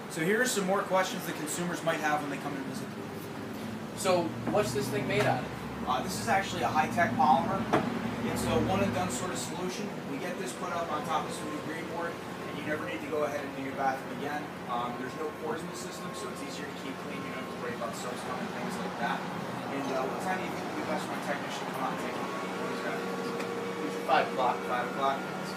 So here are some more questions that consumers might have when they come and visit the booth. So what's this thing made out of? This is actually a high-tech polymer. It's a one-and-done sort of solution. We get this put up on top of some new green board, and you never need to go ahead and do your bathroom again. There's no pores in the system, so it's easier to keep clean. You don't have to worry about soap scum and things like that. And what time do you think would be best for my technician to come out and take a look? 5 o'clock. 5 o'clock.